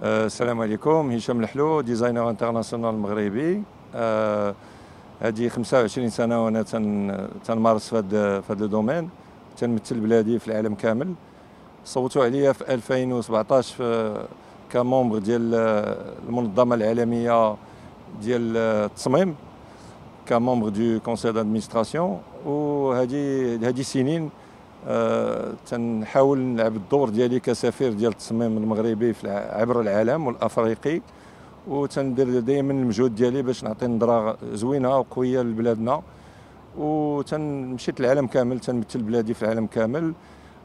السلام عليكم. هشام الحلو، ديزاينر انترناسيونال مغربي. هذه 25 سنه وانا تنمارس في هذا الدومين، تنمثل بلادي في العالم كامل. صوتوا عليا في 2017 كممبر ديال المنظمه العالميه ديال التصميم، كممبر دو كونسيل دادمينستراسيون. وهذه سنين تنحاول نلعب الدور ديالي كسفير ديال التصميم المغربي عبر العالم والافريقي، وتندير دائما المجهود ديالي باش نعطي نظره زوينه وقويه لبلادنا، وتنمشيت العالم كامل، تنمثل بلادي في العالم كامل.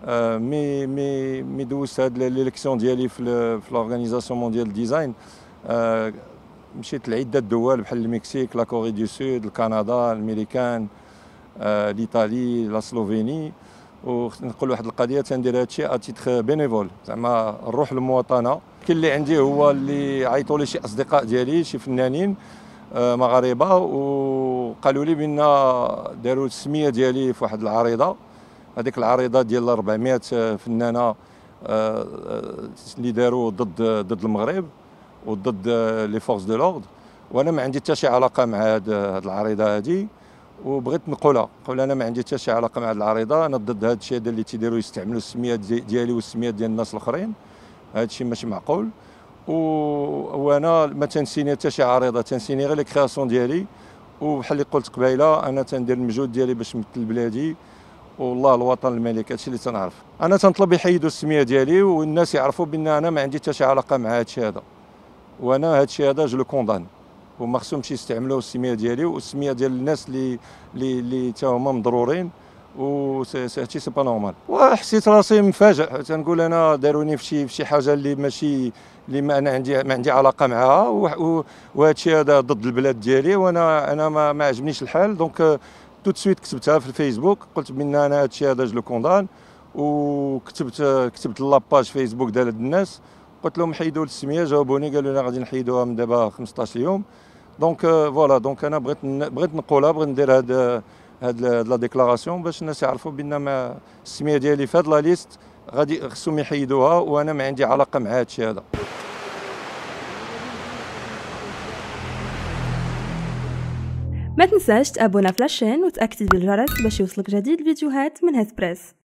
مي دوزت هاد ليليكسيون ديالي في لورغانيزاسيون مونديال ديزاين. مشيت لعده دول بحال المكسيك، لا كوري دو سود، الكندا، الامريكان، الايطالي، لا سلوفيني. ونقول واحد القضيه، تندير هادشي اتيتر بينيفول، زعما الروح المواطنه. كاين اللي عندي هو اللي عيطوا لي شي اصدقاء ديالي، شي فنانين مغاربه، وقالوا لي بان داروا السميه ديالي في واحد العريضه. هذيك العريضه ديال 400 فنانه اللي داروا ضد المغرب وضد لي فورس دو لورد. وانا ما عندي حتى شي علاقه مع هاد العريضه هذه، وبغيت نقول انا ما عندي حتى شي علاقه مع هذه العريضه. انا ضد هذا الشيء اللي تيديروا يستعملوا السميات ديالي والسميات ديال الناس الاخرين. هذا الشيء ماشي معقول. وانا ما تنسيني حتى شي عريضه، تنسيني غير لي كرياسيون ديالي. وبحال اللي قلت قبيله، انا تندير المجهود ديالي باش نمثل بلادي والله الوطن الملك. هادشي اللي تنعرف. انا تنطلب يحيدوا السميه ديالي، والناس يعرفوا بان انا ما عندي حتى شي علاقه مع هادشي هذا. وانا هادشي هذا جو لو كوندان، وما خصهمش يستعملوا السميه ديالي والسميه ديال الناس اللي حتى هما مضرورين. و هادشي سي با نورمال. وحسيت راسي مفاجئ، تنقول انا داروني في شي حاجه اللي ماشي، اللي ما انا ما عندي علاقه معها، وهادشي هذا ضد البلاد ديالي، وانا ما عجبنيش الحال. دونك تو سويت كتبتها في الفيسبوك، قلت بان انا هادشي هذا جو لو كوندان. كتبت لاباج فيسبوك ديال هاد الناس، قلت لهم حيدوا السميه. جاوبوني قالوا لي غادي نحيدوها من دابا 15 يوم. دونك فوالا، دونك انا بغيت نقولها، بغيت ندير هاد لا ديكلاراسيون باش الناس يعرفوا بان ما السميه ديالي في هاد لا ليست غادي خصهم يحيدوها، وانا ما عندي علاقه مع هادشي هذا. ما تنساش تابونا في لاشين وتأكد بالجرس باش يوصلك جديد الفيديوهات من هسبريس.